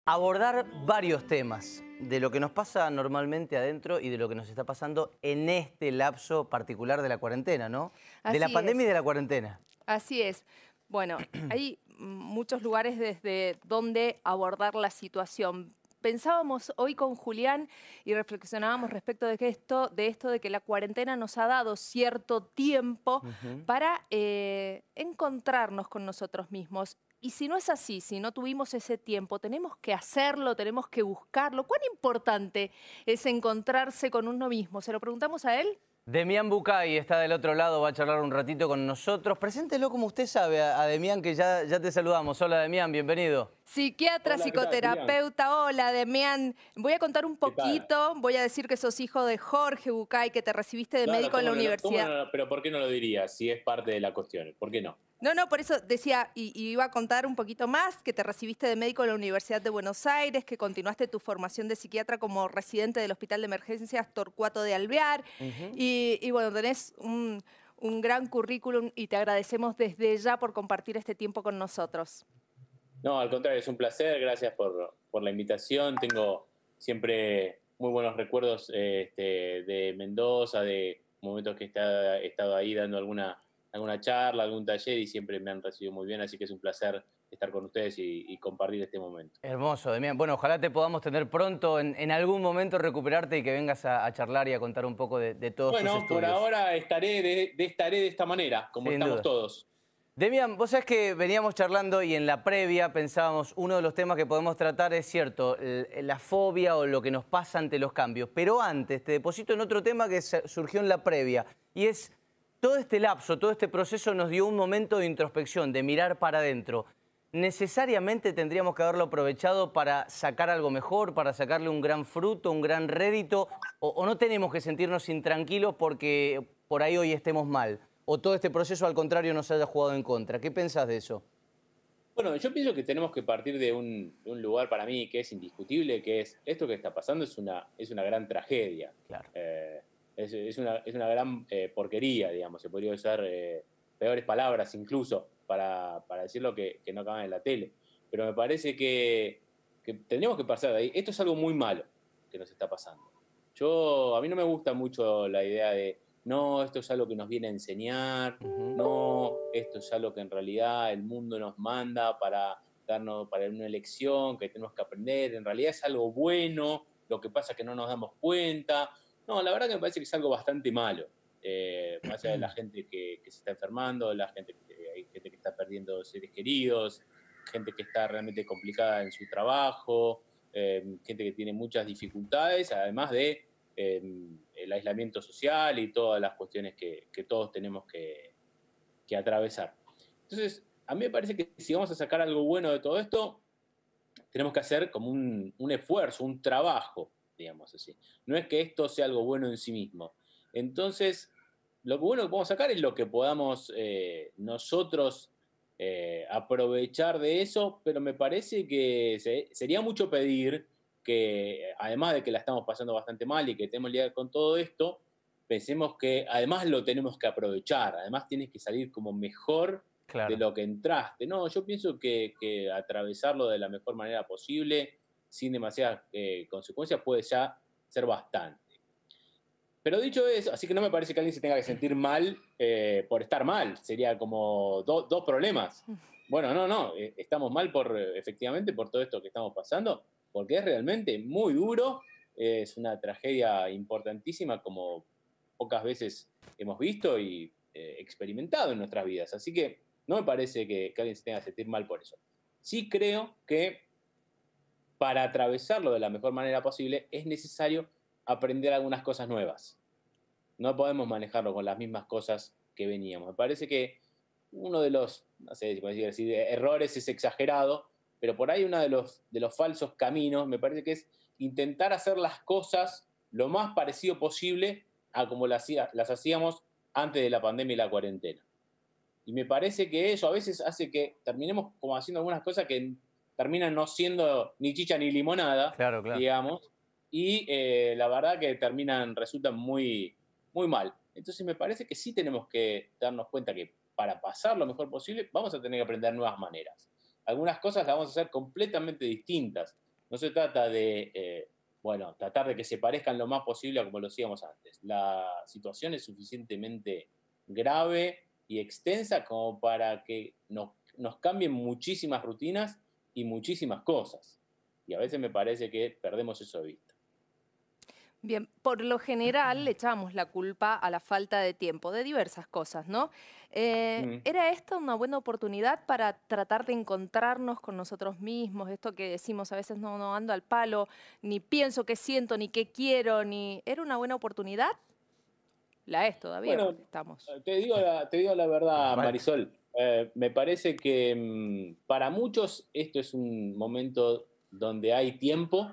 abordar varios temas de lo que nos pasa normalmente adentro y de lo que nos está pasando en este lapso particular de la cuarentena, ¿no? De la Así pandemia y de la es, cuarentena. así es. Bueno, hay muchos lugares desde donde abordar la situación. Pensábamos hoy con Julián y reflexionábamos respecto de esto de que la cuarentena nos ha dado cierto tiempo Ujú. para encontrarnos con nosotros mismos. Y si no es así, si no tuvimos ese tiempo, tenemos que hacerlo, tenemos que buscarlo. ¿Cuán importante es encontrarse con uno mismo? ¿Se lo preguntamos a él? Demián Bucay está del otro lado, va a charlar un ratito con nosotros. Preséntelo como usted sabe a Demián, que ya te saludamos. Hola Demián, bienvenido. Psiquiatra, Hola, ¿qué tal, Julián? psicoterapeuta, hola, Demián. Voy a contar un ¿Qué tal? poquito, voy a decir que sos hijo de Jorge Bucay, que te recibiste de Claro, médico en la cómo universidad. no, pero ¿por qué no lo diría si es parte de la cuestión? ¿Por qué no? No, por eso decía, y iba a contar un poquito más, que te recibiste de médico en la Universidad de Buenos Aires, que continuaste tu formación de psiquiatra como residente del Hospital de Emergencias Torcuato de Alvear, Ujú. y bueno, tenés un gran currículum y te agradecemos desde ya por compartir este tiempo con nosotros. No, al contrario, es un placer, gracias por la invitación. Tengo siempre muy buenos recuerdos de Mendoza, de momentos que he estado ahí dando alguna charla, algún taller y siempre me han recibido muy bien, así que es un placer estar con ustedes y compartir este momento. Hermoso, Demián. Bueno, ojalá te podamos tener pronto, en algún momento recuperarte y que vengas a charlar y a contar un poco de todos tus Bueno, por estudios. ahora estaré de esta manera, como Sin estamos duda. todos. Demian, vos sabés que veníamos charlando y en la previa pensábamos, uno de los temas que podemos tratar es cierto, la fobia o lo que nos pasa ante los cambios. Pero antes, te deposito en otro tema que surgió en la previa, y es todo este lapso, todo este proceso nos dio un momento de introspección, de mirar para adentro. ¿Necesariamente tendríamos que haberlo aprovechado para sacar algo mejor, para sacarle un gran fruto, un gran rédito? ¿O no tenemos que sentirnos intranquilos porque por ahí hoy estemos mal? ¿O todo este proceso al contrario nos haya jugado en contra? ¿Qué pensás de eso? Bueno, yo pienso que tenemos que partir de un lugar para mí que es indiscutible, que es esto que está pasando es una gran tragedia. Claro. Es una gran porquería, digamos, se podría usar peores palabras incluso para decir lo que no acaban en la tele. Pero me parece que tendríamos que pasar de ahí. Esto es algo muy malo que nos está pasando. A mí no me gusta mucho la idea de, no, esto es algo que nos viene a enseñar, Ujú. no, esto es algo que en realidad el mundo nos manda para una elección que tenemos que aprender, en realidad es algo bueno, lo que pasa es que no nos damos cuenta. No, la verdad que me parece que es algo bastante malo. Más allá de la gente que se está enfermando, hay gente que está perdiendo seres queridos, gente que está realmente complicada en su trabajo, gente que tiene muchas dificultades, además de el aislamiento social y todas las cuestiones que todos tenemos que atravesar. Entonces, a mí me parece que si vamos a sacar algo bueno de todo esto, tenemos que hacer como un esfuerzo, un trabajo, digamos así. No es que esto sea algo bueno en sí mismo. Entonces, lo bueno que podemos sacar es lo que podamos nosotros aprovechar de eso, pero me parece que sería mucho pedir que, además de que la estamos pasando bastante mal y que tenemos que lidiar con todo esto, pensemos que además lo tenemos que aprovechar, además tienes que salir como mejor de Claro. lo que entraste. No, yo pienso que atravesarlo de la mejor manera posible, sin demasiadas consecuencias, puede ya ser bastante. Pero dicho eso, así que no me parece que alguien se tenga que sentir mal por estar mal. Sería como dos problemas. Bueno, no, estamos mal efectivamente por todo esto que estamos pasando, porque es realmente muy duro, es una tragedia importantísima como pocas veces hemos visto y experimentado en nuestras vidas. Así que no me parece que alguien se tenga que sentir mal por eso. Sí creo que para atravesarlo de la mejor manera posible es necesario aprender algunas cosas nuevas. No podemos manejarlo con las mismas cosas que veníamos. Me parece que uno de los, no sé si puedo decir así, de errores es exagerado, pero por ahí uno de los falsos caminos me parece que es intentar hacer las cosas lo más parecido posible a como las hacíamos antes de la pandemia y la cuarentena. Y me parece que eso a veces hace que terminemos como haciendo algunas cosas que terminan no siendo ni chicha ni limonada, Claro, claro. digamos, y la verdad que resultan muy, muy mal. Entonces me parece que sí tenemos que darnos cuenta que para pasar lo mejor posible vamos a tener que aprender nuevas maneras. Algunas cosas las vamos a hacer completamente distintas No se trata de, bueno, tratar de que se parezcan lo más posible a como lo hacíamos antes. La situación es suficientemente grave y extensa como para que nos cambien muchísimas rutinas y muchísimas cosas. Y a veces me parece que perdemos eso de vista. Bien, por lo general le echamos la culpa a la falta de tiempo, de diversas cosas, ¿no? Mm. ¿Era esta una buena oportunidad para tratar de encontrarnos con nosotros mismos? Esto que decimos a veces, no, no ando al palo, ni pienso qué siento, ni qué quiero, ni... ¿Era una buena oportunidad? La es todavía, Bueno, porque estamos... te digo la verdad, Falta. Marisol. Me parece que para muchos esto es un momento donde hay tiempo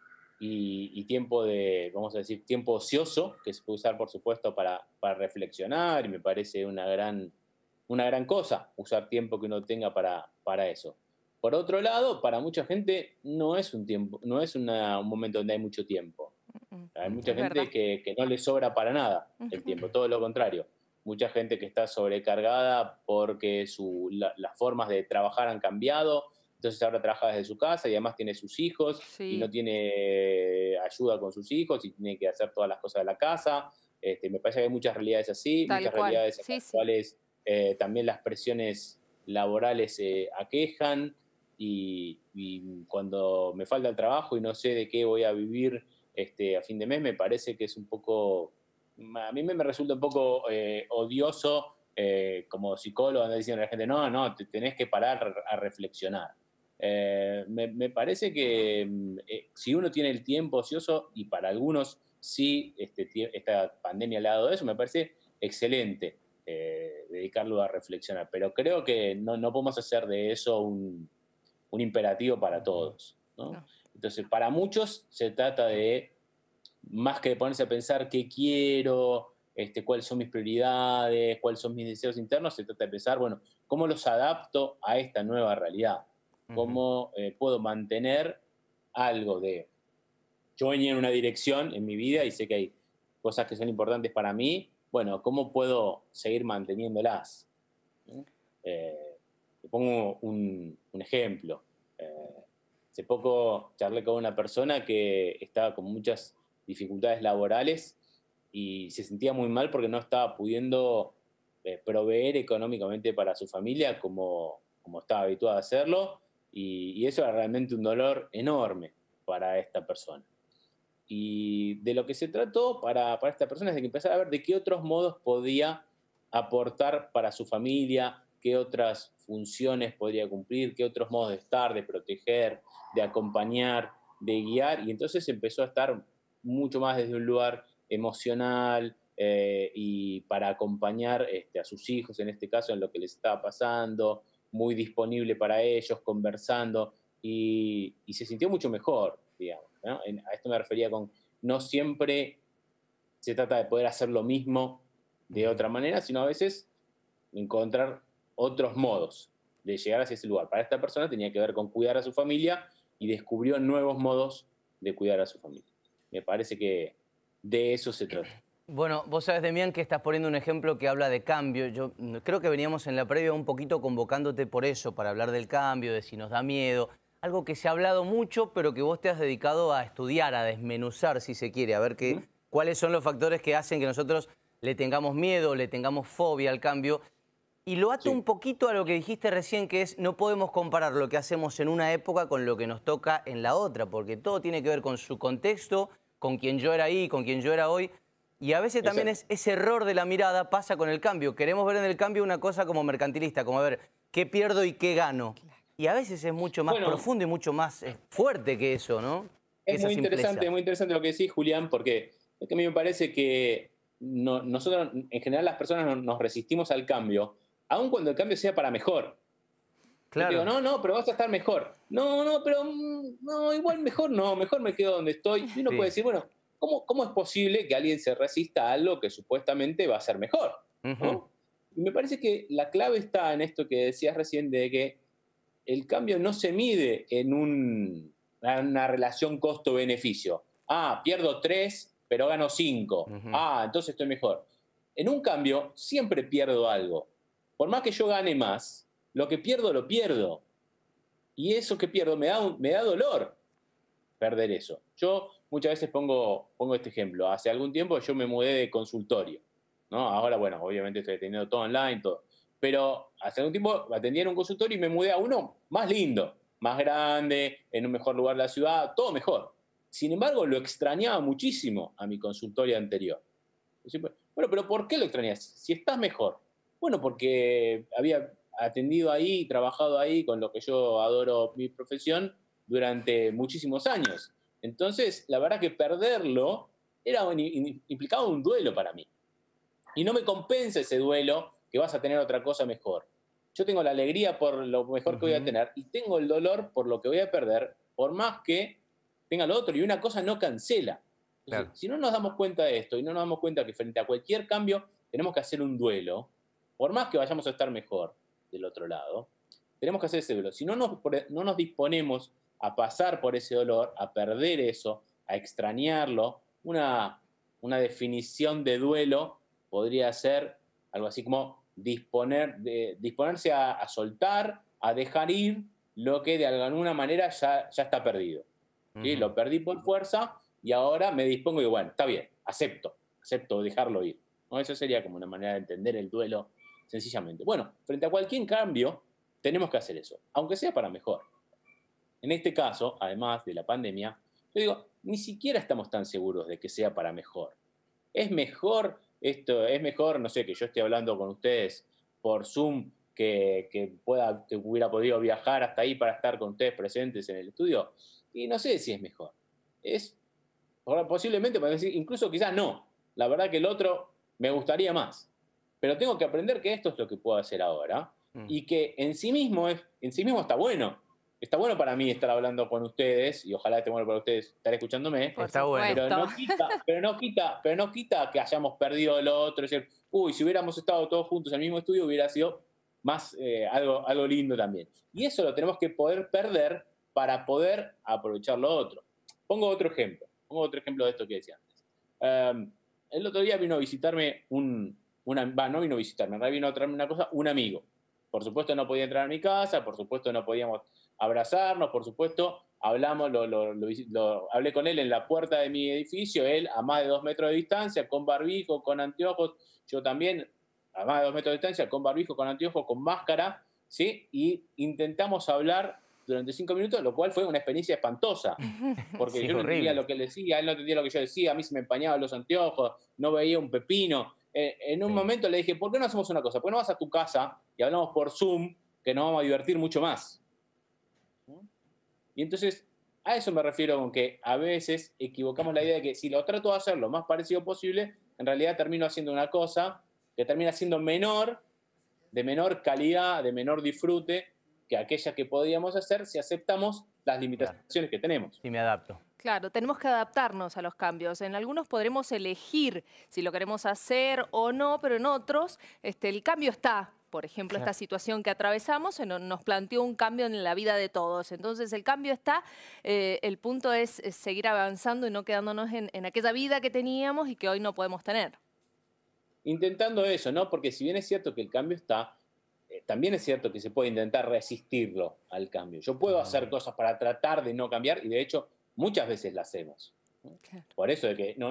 y tiempo de, vamos a decir, tiempo ocioso, que se puede usar, por supuesto, para reflexionar, y me parece una gran cosa usar tiempo que uno tenga para eso. Por otro lado, para mucha gente no es un tiempo, no es un momento donde hay mucho tiempo. Hay mucha Es gente verdad. que no le sobra para nada el Ujú. tiempo, todo lo contrario. Mucha gente que está sobrecargada porque las formas de trabajar han cambiado, entonces ahora trabaja desde su casa y además tiene sus hijos y no Sí, tiene ayuda con sus hijos y tiene que hacer todas las cosas de la casa. Me parece que hay muchas realidades así, tal muchas cual. realidades en Sí, las sí. cuales también las presiones laborales aquejan y cuando me falta el trabajo y no sé de qué voy a vivir a fin de mes, me parece que es un poco, a mí me resulta un poco odioso como psicólogo andar diciendo a la gente, no, no, te tenés que parar a reflexionar. Me parece que si uno tiene el tiempo ocioso, y para algunos sí, esta pandemia le ha dado eso, me parece excelente dedicarlo a reflexionar, pero creo que no podemos hacer de eso un imperativo para todos, ¿no? No. Entonces, para muchos se trata de, más que de ponerse a pensar qué quiero, cuáles son mis prioridades, cuáles son mis deseos internos, se trata de pensar, bueno, ¿cómo los adapto a esta nueva realidad? Ujú. ¿Cómo puedo mantener algo de... Yo venía en una dirección en mi vida y sé que hay cosas que son importantes para mí, bueno, ¿cómo puedo seguir manteniéndolas? ¿No? Te pongo un ejemplo. Eh, Hace poco charlé con una persona que estaba con muchas dificultades laborales y se sentía muy mal porque no estaba pudiendo proveer económicamente para su familia como estaba habituado a hacerlo, y eso era realmente un dolor enorme para esta persona. Y de lo que se trató para esta persona es de que empezara a ver de qué otros modos podía aportar para su familia, qué otras funciones podría cumplir, qué otros modos de estar, de proteger, de acompañar, de guiar. Y entonces empezó a estar mucho más desde un lugar emocional y para acompañar a sus hijos, en este caso, en lo que les estaba pasando, muy disponible para ellos, conversando, y se sintió mucho mejor, digamos, ¿no? A esto me refería con, no siempre se trata de poder hacer lo mismo de Ujú. otra manera, sino a veces encontrar otros modos de llegar hacia ese lugar. Para esta persona tenía que ver con cuidar a su familia y descubrió nuevos modos de cuidar a su familia. Me parece que de eso se trata. Bueno, vos sabés, Demián, que estás poniendo un ejemplo que habla de cambio. Yo creo que veníamos en la previa un poquito convocándote por eso, para hablar del cambio, de si nos da miedo. Algo que se ha hablado mucho, pero que vos te has dedicado a estudiar, a desmenuzar, si se quiere, a ver Uh -huh. cuáles son los factores que hacen que nosotros le tengamos miedo, le tengamos fobia al cambio. Y lo ato un Sí, poquito a lo que dijiste recién, que es no podemos comparar lo que hacemos en una época con lo que nos toca en la otra, porque todo tiene que ver con su contexto, con quien yo era ahí, con quien yo era hoy. Y a veces también exacto. ese error de la mirada pasa con el cambio. Queremos ver en el cambio una cosa como mercantilista, como a ver qué pierdo y qué gano. Y a veces es mucho más Bueno, profundo y mucho más fuerte que eso, ¿no? Que esa simpleza. es muy interesante lo que decís, Julián, porque es que a mí me parece que nosotros, en general, las personas nos resistimos al cambio, aun cuando el cambio sea para mejor. Yo te digo, Claro. no, no, pero vas a estar mejor. No, no, pero no, igual mejor no, mejor me quedo donde estoy. Y uno puede Sí. decir, bueno, ¿cómo es posible que alguien se resista a algo que supuestamente va a ser mejor? Ujú. ¿No? Y me parece que la clave está en esto que decías recién, de que el cambio no se mide en una relación costo-beneficio. Ah, pierdo 3, pero gano 5. Ujú. Ah, entonces estoy mejor. En un cambio, siempre pierdo algo. Por más que yo gane más, lo que pierdo, lo pierdo. Y eso que pierdo me da dolor. perder eso. Yo muchas veces pongo este ejemplo. Hace algún tiempo yo me mudé de consultorio, ¿no? Ahora, bueno, obviamente estoy atendiendo todo online, todo. Pero hace algún tiempo atendía en un consultorio y me mudé a uno más lindo, más grande, en un mejor lugar de la ciudad, todo mejor. Sin embargo, lo extrañaba muchísimo a mi consultorio anterior. Bueno, pero ¿por qué lo extrañas? Si estás mejor. Bueno, porque había atendido ahí, trabajado ahí con lo que yo adoro mi profesión durante muchísimos años. Entonces, la verdad que perderlo implicaba un duelo para mí. Y no me compensa ese duelo que vas a tener otra cosa mejor. Yo tengo la alegría por lo mejor que voy a tener y tengo el dolor por lo que voy a perder, por más que tenga lo otro. Y una cosa no cancela. Entonces, Claro. si no nos damos cuenta de esto y no nos damos cuenta que frente a cualquier cambio tenemos que hacer un duelo, por más que vayamos a estar mejor del otro lado, tenemos que hacer ese duelo. Si no nos disponemos a pasar por ese dolor, a perder eso, a extrañarlo, una definición de duelo podría ser algo así como disponerse a soltar, a dejar ir lo que de alguna manera ya está perdido. ¿Sí? Lo perdí por fuerza y ahora me dispongo y digo, bueno, está bien, acepto dejarlo ir. ¿No? Eso sería como una manera de entender el duelo sencillamente. Bueno, frente a cualquier cambio, tenemos que hacer eso, aunque sea para mejor. En este caso, además de la pandemia, yo digo, ni siquiera estamos tan seguros de que sea para mejor. Es mejor no sé, que yo esté hablando con ustedes por Zoom, que hubiera podido viajar hasta ahí para estar con ustedes presentes en el estudio. Y no sé si es mejor. Posiblemente, incluso quizás no. La verdad que el otro me gustaría más. Pero tengo que aprender que esto es lo que puedo hacer ahora y que en sí mismo está bueno. Está bueno para mí estar hablando con ustedes y ojalá esté bueno para ustedes estar escuchándome. Por Está bueno. Pero no quita que hayamos perdido lo otro. Es decir, si hubiéramos estado todos juntos en el mismo estudio hubiera sido más algo lindo también. Y eso lo tenemos que poder perder para poder aprovechar lo otro. Pongo otro ejemplo de esto que decía antes. El otro día vino a visitarme no vino a visitarme, en realidad vino a traerme una cosa, un amigo. Por supuesto no podía entrar a mi casa, por supuesto no podíamos abrazarnos, por supuesto hablé con él en la puerta de mi edificio, él a más de 2 metros de distancia, con barbijo, con anteojos, yo también a más de 2 metros de distancia, con barbijo, con anteojos, con máscara, ¿sí? Y intentamos hablar durante 5 minutos, lo cual fue una experiencia espantosa, porque Sí, yo no entendía horrible. lo que él decía, él no entendía lo que yo decía, a mí se me empañaban los anteojos, no veía un pepino. En un momento le dije, ¿por qué no hacemos una cosa? ¿Por qué no vas a tu casa y hablamos por Zoom, que nos vamos a divertir mucho más? Y entonces, a eso me refiero con que a veces equivocamos la idea de que si lo trato de hacer lo más parecido posible, en realidad termino haciendo una cosa que termina siendo de menor calidad, de menor disfrute que aquella que podíamos hacer si aceptamos las limitaciones que tenemos. Sí, me adapto. Claro, tenemos que adaptarnos a los cambios. En algunos podremos elegir si lo queremos hacer o no, pero en otros el cambio está. Por ejemplo, esta situación que atravesamos nos planteó un cambio en la vida de todos. Entonces, el cambio está. El punto es seguir avanzando y no quedándonos en aquella vida que teníamos y que hoy no podemos tener. Intentando eso, ¿no? Porque si bien es cierto que el cambio está, también es cierto que se puede intentar resistirlo al cambio. Yo puedo hacer cosas para tratar de no cambiar y de hecho muchas veces las hacemos. Claro. Por eso de que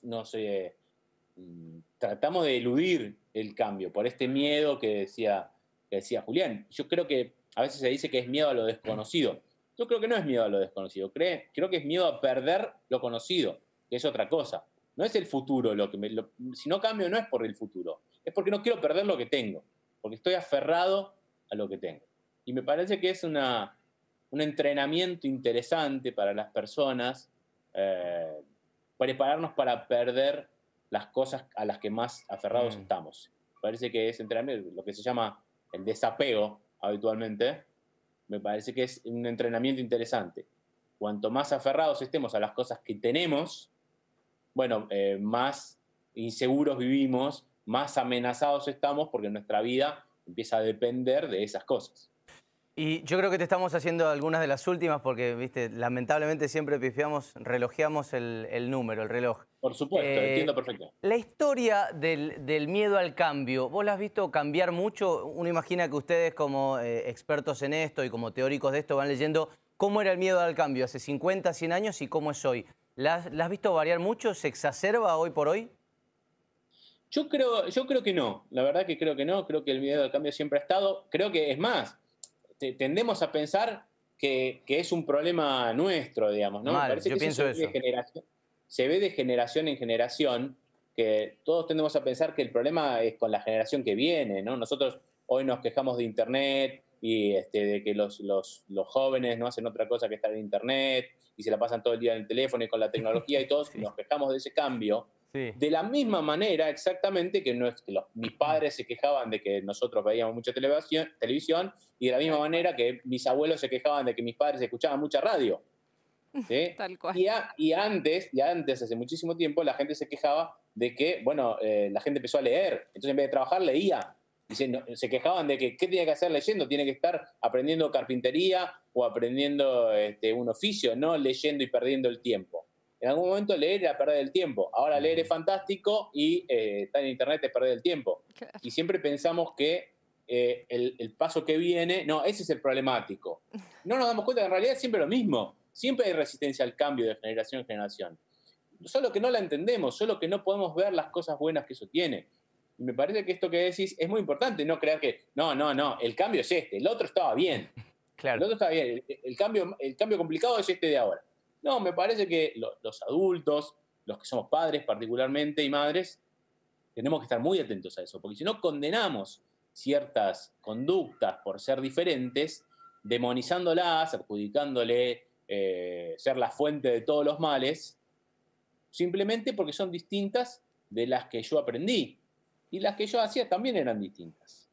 tratamos de eludir el cambio, por este miedo que decía Julián. Yo creo que a veces se dice que es miedo a lo desconocido. Yo creo que no es miedo a lo desconocido, creo que es miedo a perder lo conocido, que es otra cosa. No es el futuro si no cambio no es por el futuro, es porque no quiero perder lo que tengo, porque estoy aferrado a lo que tengo. Y me parece que es un entrenamiento interesante para las personas, prepararnos para perder las cosas a las que más aferrados estamos. Parece que es entrenamiento, lo que se llama el desapego habitualmente, me parece que es un entrenamiento interesante. Cuanto más aferrados estemos a las cosas que tenemos, bueno, más inseguros vivimos, más amenazados estamos porque nuestra vida empieza a depender de esas cosas. Y yo creo que te estamos haciendo algunas de las últimas porque, viste, lamentablemente siempre relojeamos el número, el reloj. Por supuesto, entiendo perfecto. La historia del miedo al cambio, ¿vos la has visto cambiar mucho? Uno imagina que ustedes como expertos en esto y como teóricos de esto van leyendo ¿Cómo era el miedo al cambio hace 50, 100 años y cómo es hoy? ¿La has visto variar mucho? ¿Se exacerba hoy por hoy? Yo creo que no, la verdad que creo que no, creo que el miedo al cambio siempre ha estado, creo que es más, tendemos a pensar que es un problema nuestro, digamos, ¿no? Me Mal, parece yo que pienso se ve eso. se ve de generación en generación, que todos tendemos a pensar que el problema es con la generación que viene, ¿no? Nosotros hoy nos quejamos de Internet y de que los jóvenes no hacen otra cosa que estar en Internet y se la pasan todo el día en el teléfono y con la tecnología y todos Sí, nos quejamos de ese cambio. sí. De la misma manera, exactamente, que, mis padres se quejaban de que nosotros veíamos mucha televisión, y de la misma Tal cual. manera que mis abuelos se quejaban de que mis padres escuchaban mucha radio. ¿Sí? Tal cual. Y antes, hace muchísimo tiempo, la gente se quejaba de que, bueno, la gente empezó a leer. Entonces, en vez de trabajar, leía. Y se quejaban de que, ¿qué tiene que hacer leyendo? Tiene que estar aprendiendo carpintería o aprendiendo un oficio, no leyendo y perdiendo el tiempo. En algún momento leer era perder el tiempo. Ahora leer es fantástico y estar en Internet es perder el tiempo. Claro. Y siempre pensamos que el paso que viene, no, ese es el problemático. No nos damos cuenta que en realidad es siempre lo mismo. Siempre hay resistencia al cambio de generación en generación. Solo que no la entendemos, solo que no podemos ver las cosas buenas que eso tiene. Y me parece que esto que decís es muy importante, no creer que, no, el cambio es el otro estaba bien. Claro. El otro estaba bien, el cambio complicado es de ahora. No, me parece que los adultos, los que somos padres particularmente y madres, tenemos que estar muy atentos a eso, porque si no condenamos ciertas conductas por ser diferentes, demonizándolas, adjudicándole ser la fuente de todos los males, simplemente porque son distintas de las que yo aprendí. Y las que yo hacía también eran distintas.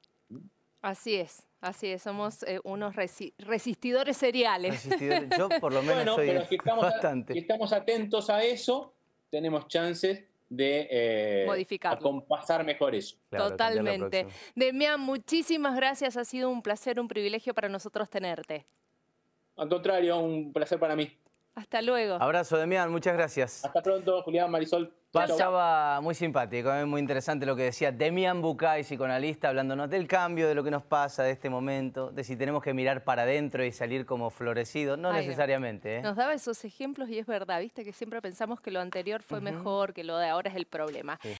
Así es, somos unos resistidores seriales. Yo por lo menos Bueno, soy pero si bastante. estamos atentos a eso, tenemos chances de Modificarlo. acompasar mejor eso. Claro, cambiar la Totalmente. próxima. Demián, muchísimas gracias. Ha sido un placer, un privilegio para nosotros tenerte. Al contrario, un placer para mí. Hasta luego. Abrazo, Demián, muchas gracias. Hasta pronto, Julián, Marisol. Chau, chau. Pasaba muy simpático, muy interesante lo que decía Demián Bucay, psicoanalista, hablándonos del cambio, de lo que nos pasa, de este momento, de si tenemos que mirar para adentro y salir como florecidos. No Ay, no. necesariamente, ¿eh? Nos daba esos ejemplos y es verdad, viste que siempre pensamos que lo anterior fue mejor, que lo de ahora es el problema. Sí.